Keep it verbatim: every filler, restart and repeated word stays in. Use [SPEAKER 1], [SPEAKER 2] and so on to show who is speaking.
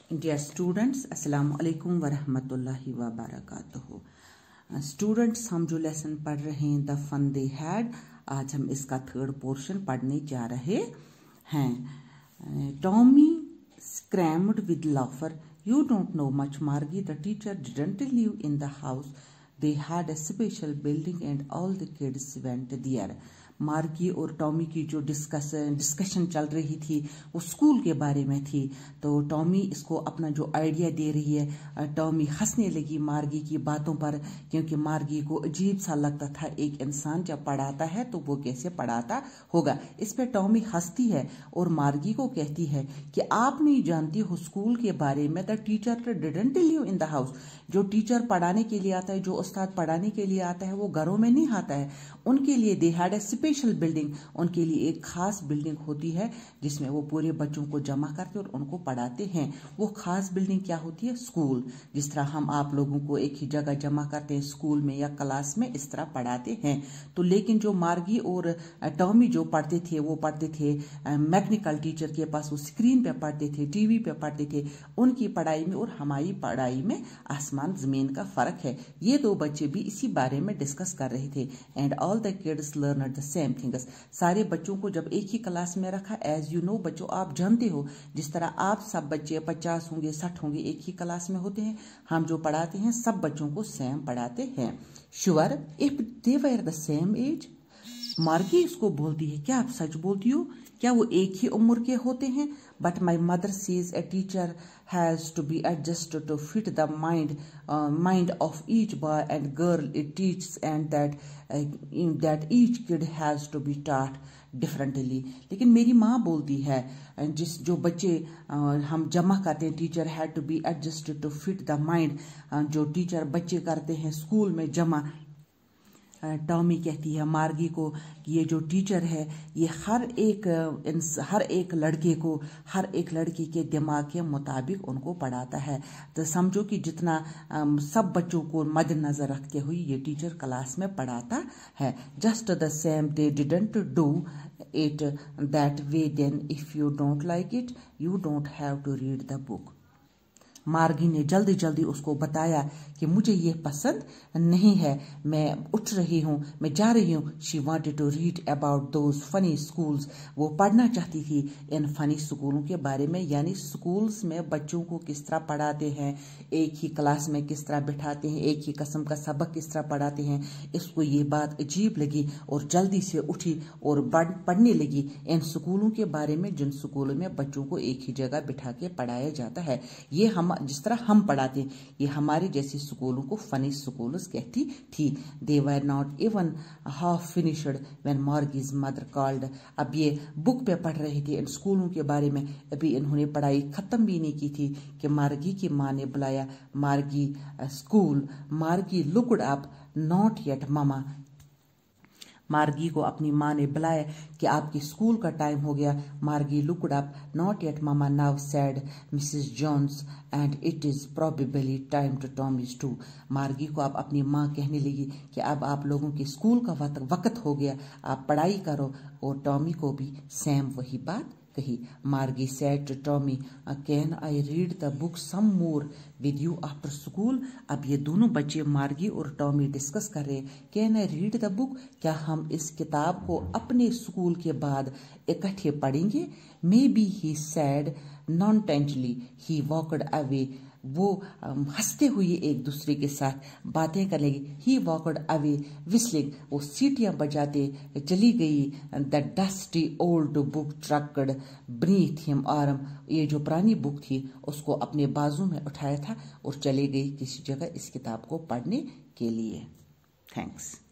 [SPEAKER 1] Dear students, अस्सलाम वालेकुम वरहमतुल्लाहि वबरकातुहू। स्टूडेंट्स, हम जो लेसन पढ़ रहे हैं द फन दे हैड, आज हम इसका थर्ड पोर्शन पढ़ने जा रहे हैं। Tommy screamed with laughter. You don't know much, Margie. The teacher didn't live in the house. They had a special building and all the kids went there. मार्गी और Tommy की जो डिस्कस डिस्कशन चल रही थी वो स्कूल के बारे में थी। तो टॉमी इसको अपना जो आइडिया दे रही है। टॉमी हंसने लगी मार्गी की बातों पर, क्योंकि मार्गी को अजीब सा लगता था एक इंसान जब पढ़ाता है तो वो कैसे पढ़ाता होगा। इस पे टॉमी हंसती है और मार्गी को कहती है कि आप नहीं जानती हो स्कूल के बारे में। The teacher didn't live in the house. जो टीचर पढ़ाने के लिए आता है, जो उस्ताद पढ़ाने के लिए आता है, वो घरों में नहीं आता है। उनके लिए they had a special building, उनके लिए एक खास बिल्डिंग होती है जिसमें वो पूरे बच्चों को जमा करते और उनको पढ़ाते हैं। वो खास बिल्डिंग क्या होती है? स्कूल। जिस तरह हम आप लोगों को एक ही जगह जमा करते हैं स्कूल में या क्लास में, इस तरह पढ़ाते हैं। तो लेकिन जो मार्गी और टॉमी जो पढ़ते थे वो पढ़ते थे मैकेनिकल टीचर के पास, वो स्क्रीन पे पढ़ते थे, टीवी पे पढ़ते थे। उनकी पढ़ाई में और हमारी पढ़ाई में आसमान जमीन का फर्क है। ये दो बच्चे भी इसी बारे में डिस्कस कर रहे थे। And all the kids learn the same things. सारे बच्चों को जब एक ही क्लास में रखा, एज यू नो बच्चों, आप जानते हो जिस तरह आप सब बच्चे पचास होंगे, साठ होंगे, एक ही क्लास में होते हैं। हम जो पढ़ाते हैं सब बच्चों को सेम पढ़ाते हैं। Sure if they were the same age. Margie इसको बोलती है, क्या आप सच बोलती हो? क्या वो एक ही उम्र के होते हैं? But my mother says a teacher has to be adjusted to fit the mind mind of each boy and girl it teachers and that that each kid has to be taught differently. लेकिन मेरी माँ बोलती है जिस जो बच्चे uh, हम जमा करते हैं, teacher had to be adjusted to fit the mind, जो टीचर बच्चे करते हैं स्कूल में जमा। टॉमी कहती है मार्गी को कि ये जो टीचर है ये हर एक हर एक लड़के को, हर एक लड़की के दिमाग के मुताबिक उनको पढ़ाता है। तो समझो कि जितना सब बच्चों को मद्देनजर रखते हुए ये टीचर क्लास में पढ़ाता है। Just the same they didn't do it that way, then if you don't like it you don't have to read the book. Margie ने जल्दी जल्दी उसको बताया कि मुझे ये पसंद नहीं है, मैं उठ रही हूँ, मैं जा रही हूँ। She wanted to read about those funny schools. वो पढ़ना चाहती थी इन फनी स्कूलों के बारे में, यानी स्कूल्स में बच्चों को किस तरह पढ़ाते हैं, एक ही क्लास में किस तरह बिठाते हैं, एक ही किस्म का सबक किस तरह पढ़ाते हैं। इसको ये बात अजीब लगी और जल्दी से उठी और पढ़ने लगी इन स्कूलों के बारे में जिन स्कूलों में बच्चों को एक ही जगह बिठा के पढ़ाया जाता है। ये हम जिस तरह हम पढ़ाते हैं, ये हमारे जैसे स्कूलों को फनी स्कूल्स कहती थी। They were not even half finished when Margie's mother called. अब ये बुक पे पढ़ रहे थे इन स्कूलों के बारे में, अभी इन्होंने पढ़ाई खत्म भी नहीं की थी कि मार्गी की माँ ने बुलाया। Margie school. Margie looked up, not yet mamma. Margie को अपनी माँ ने बुलाया कि आपकी स्कूल का टाइम हो गया। Margie looked up, not yet mamma now said Mrs Jones and it is probably time to Tommy's too. Margie को अब अपनी माँ कहने लगी कि अब आप लोगों के स्कूल का वक्त हो गया, आप पढ़ाई करो। और टॉमी को भी सेम वही बात कही। Margie said to Tommy, can I read the book some more with you after school. अब ये दोनों बच्चे मार्गी और टॉमी डिस्कस कर रहे, can I read the book, क्या हम इस किताब को अपने स्कूल के बाद इकट्ठे पढ़ेंगे? Maybe he said nonchalantly he walked away. वो हंसते हुए एक दूसरे के साथ बातें कर लगी। ही वॉकड अवे विस्लिंग, वो सीटियां बजाते चली गई। The dusty old book tucked beneath him arm. ये जो पुरानी बुक थी उसको अपने बाजू में उठाया था और चले गई किसी जगह इस किताब को पढ़ने के लिए। थैंक्स।